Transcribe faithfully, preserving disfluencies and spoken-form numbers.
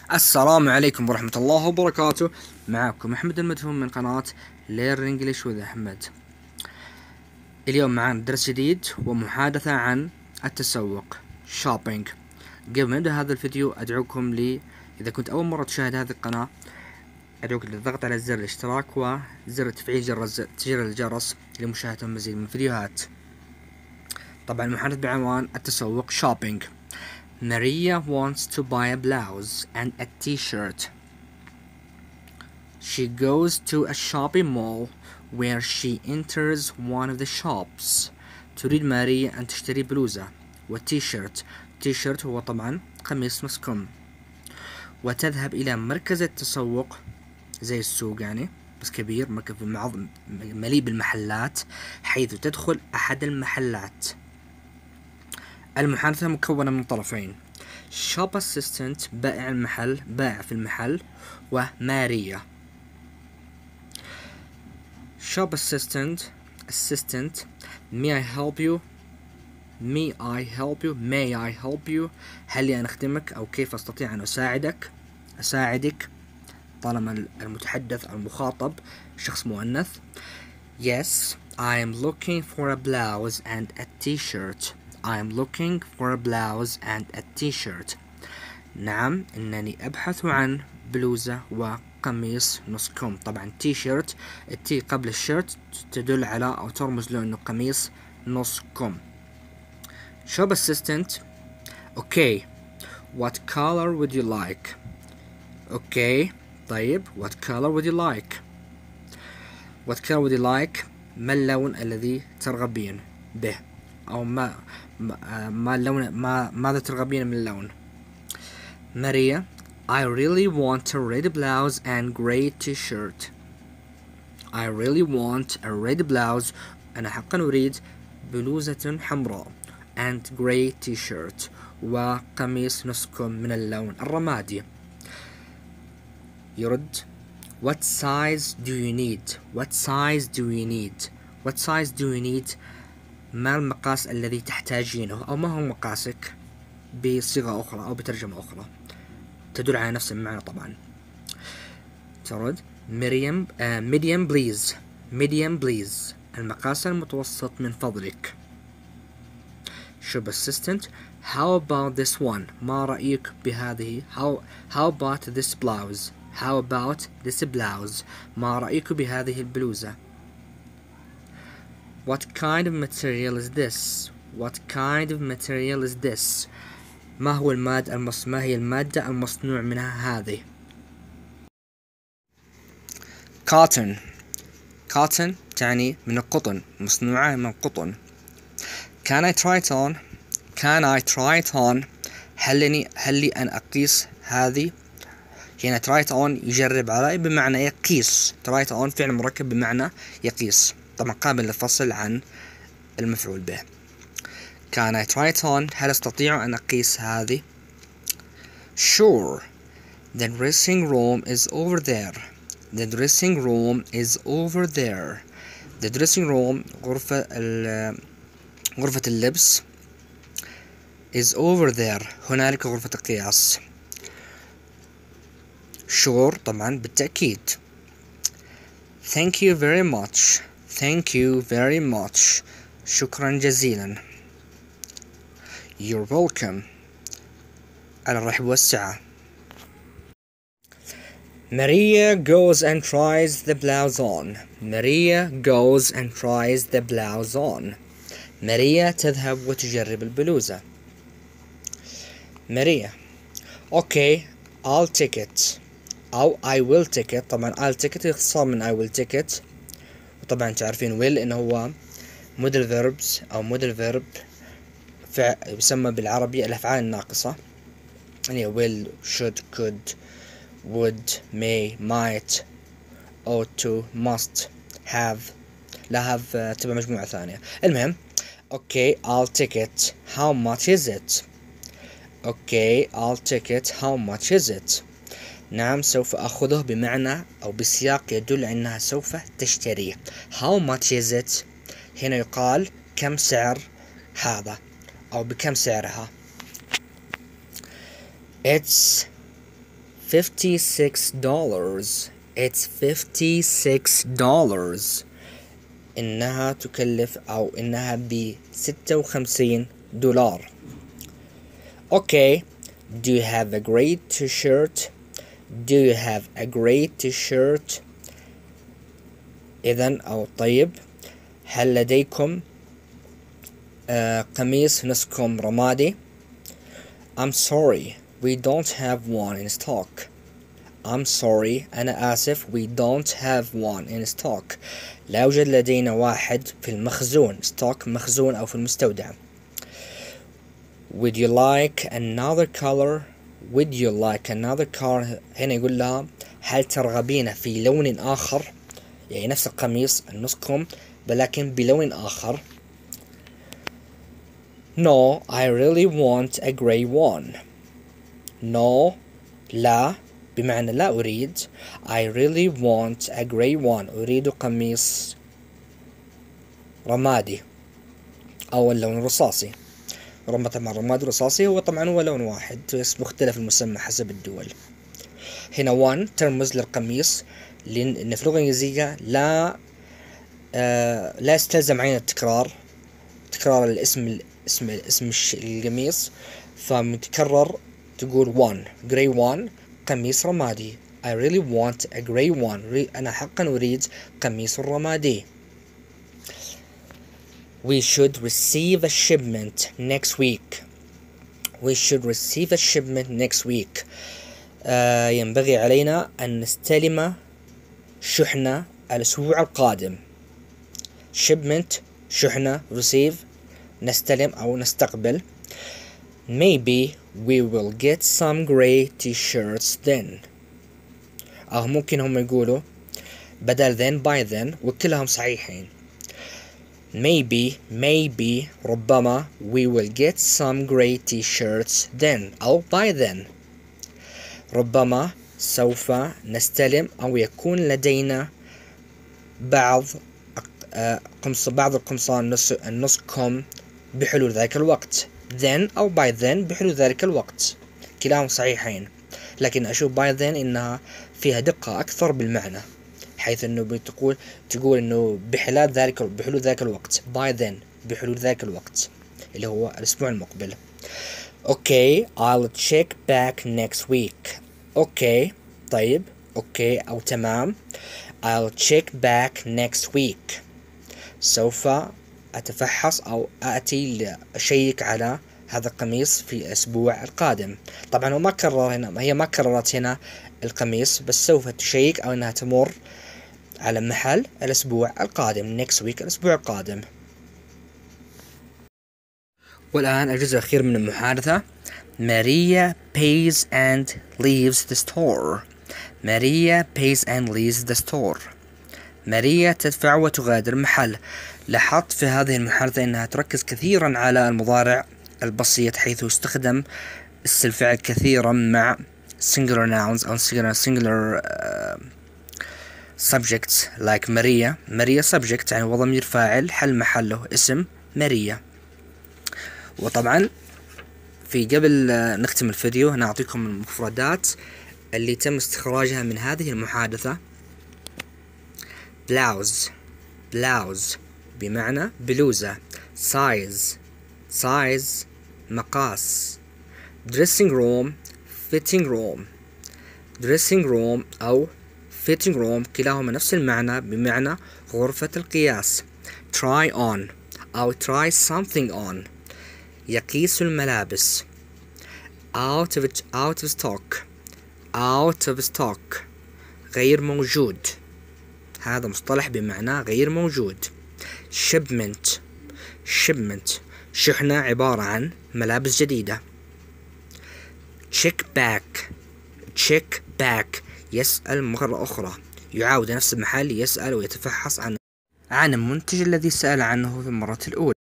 السلام عليكم ورحمة الله وبركاته. معكم أحمد المدفون من قناة Learn English with أحمد. اليوم معنا درس جديد ومحادثة عن التسوق shopping. قبل ما نبدأ هذا الفيديو أدعوكم لي إذا كنت أول مرة تشاهد هذه القناة أدعوك للضغط على زر الاشتراك وزر تفعيل جرس تفعيل الجرس لمشاهدة مزيد من الفيديوهات. طبعا المحادثة بعنوان التسوق shopping. Maria wants to buy a blouse and a t-shirt. She goes to a shopping mall where she enters one of the shops. تريد ماريا أن تشتري بلوزة وتي-شيرت. تي-شيرت هو طبعا قميص نص كم. وتذهب إلى مركز التسوق زي السوق يعني بس كبير، مركز مليء بالمحلات، حيث تدخل أحد المحلات. المحادثة مكونة من طرفين: shop assistant بائع المحل بائع في المحل وماريا. shop assistant assistant may I help you may I help you may I help you هل لي أن أخدمك أو كيف أستطيع أن أساعدك أساعدك طالما المتحدث أو المخاطب شخص مؤنث. Yes, I am looking for a blouse and a t-shirt. I am looking for a blouse and a t-shirt. نعم إنني أبحث عن بلوزة وقميص نص كم. طبعا تي شيرت، التي قبل الشيرت تدل على أو ترمز له إنه قميص نص كم. shop assistant: Okay, what color would you like? Okay, طيب what color would you like? What color would you like? ما اللون الذي ترغبين به أو ما ما, ما اللون ما ماذا ترغبين من اللون؟ ماريا: I really want a red blouse and grey t-shirt. I really want a red blouse. أنا حقا أريد بلوزة حمراء and grey t-shirt وقميص نصكم من اللون الرمادي. يرد: What size do you need? What size do you need? What size do you need? ما المقاس الذي تحتاجينه أو ما هو مقاسك بصيغة أخرى أو بترجمة أخرى تدل على نفس المعنى. طبعا ترد مريم آه medium please medium please المقاس المتوسط من فضلك. shop assistant: How about this one? ما رأيك بهذه how how about this blouse? How about this blouse? ما رأيك بهذه البلوزة؟ What kind of material is this? What kind of material is this? ما هو المادة المص... ما هي المادة المصنوع منها هذه؟ cotton cotton تعني من القطن، مصنوعة من القطن. Can I try it on? Can I try it on? هل لي هل لي أن أقيس هذه؟ هنا try it on يجرب علي بمعنى يقيس. try it on فعل مركب بمعنى يقيس، طبعا قابل للفصل عن المفعول به. Can I try it on؟ هل أستطيع أن أقيس هذه؟ Sure. The dressing room is over there. The dressing room is over there. The dressing room غرفة غرفة اللبس is over there هنالك غرفة القياس. Sure طبعا بالتأكيد. Thank you very much. Thank you very much. شكرا جزيلا. You're welcome. على الرحب والسعة. Maria goes and tries the blouse on. Maria goes and tries the blouse on. ماريا تذهب وتجرب البلوزة. ماريا: Okay, I'll take it. أو I will take it. طبعا I'll take it اختصار من I will take it. وطبعا تعرفين will إنه هو modal verbs أو modal verb يسمى بالعربي الأفعال الناقصة، يعني will, should, could, would, may, might, ought to, must, have. لا have تبقى مجموعة ثانية. المهم Okay, I'll take it. How much is it? Okay, I'll take it. How much is it? نعم سوف أخذه بمعنى أو بسياق يدل أنها سوف تشتريه. How much is it؟ هنا يقال كم سعر هذا أو بكم سعرها. It's fifty-six dollars. It's fifty-six dollars. إنها تكلف أو إنها بستة وخمسين دولار. Okay. Do you have a great t-shirt? Do you have a great t-shirt? إذن أو طيب، هل لديكم آه قميص نصكم رمادي؟ I'm sorry, we don't have one in stock. I'm sorry, أنا آسف, we don't have one in stock. لا يوجد لدينا واحد في المخزون. stock مخزون أو في المستودع. Would you like another color? Would you like another color? هنا يقول لها هل ترغبين في لون آخر؟ يعني نفس القميص نصكم ولكن بلون آخر. No, I really want a grey one. No, لا بمعنى لا أريد. I really want a grey one. أريد قميص رمادي أو اللون الرصاصي. رمى طبعا رمادي رصاصي هو طبعا هو لون واحد بس مختلف المسمى حسب الدول. هنا one ترمز للقميص لأن في اللغة الإنجليزية لا آه لا يستلزم علينا التكرار تكرار الاسم اسم اسم القميص، فمتكرر تقول one grey one قميص رمادي. I really want a grey one. أنا حقا أريد قميص رمادي. We should receive a shipment next week. We should receive a shipment next week. آه ينبغي علينا أن نستلم شحنة الأسبوع القادم. shipment شحنة receive نستلم أو نستقبل. Maybe we will get some grey t-shirts then. أو ممكن هم يقولوا بدل then by then وكلهم صحيحين. Maybe maybe ربما we will get some grey t-shirts then أو by then. ربما سوف نستلم أو يكون لدينا بعض قمص بعض القمصان نصكم بحلول ذلك الوقت. then أو by then بحلول ذلك الوقت كلاهم صحيحين، لكن أشوف by then إنها فيها دقة أكثر بالمعنى، حيث إنه بتقول تقول إنه بحلال ذلك بحلول ذلك الوقت by then بحلول ذلك الوقت اللي هو الأسبوع المقبل. Okay, I'll check back next week. Okay, طيب okay أو تمام. I'll check back next week. سوف أتفحص أو آتي لأشيك على هذا القميص في الأسبوع القادم. طبعا هو ما كرر هنا هي ما كررت هنا القميص، بس سوف تشيك أو أنها تمر على محل الأسبوع القادم next week الأسبوع القادم. والآن الجزء الأخير من المحادثة. Maria pays and leaves the store. Maria pays and leaves the store. ماريا تدفع وتغادر المحل. لاحظت في هذه المحادثة أنها تركز كثيرا على المضارع البسيط، حيث يستخدم اسم الفعل كثيرا مع singular nouns أو singular, singular uh, subjects like ماريا. ماريا subject يعني وضمير فاعل حل محله اسم ماريا. وطبعا في قبل نختم الفيديو نعطيكم المفردات اللي تم استخراجها من هذه المحادثة. blouse blouse بمعنى بلوزة. size size مقاس. dressing room fitting room dressing room أو fitting room كلاهما نفس المعنى بمعنى غرفة القياس. try on أو try something on يقيس الملابس. out of out of stock out of stock غير موجود، هذا مصطلح بمعنى غير موجود. shipment shipment شحنة عبارة عن ملابس جديدة. check back check back يسأل مرة أخرى، يعاود نفس المحل يسأل ويتفحص عن عن المنتج الذي سأل عنه في المرة الأولى.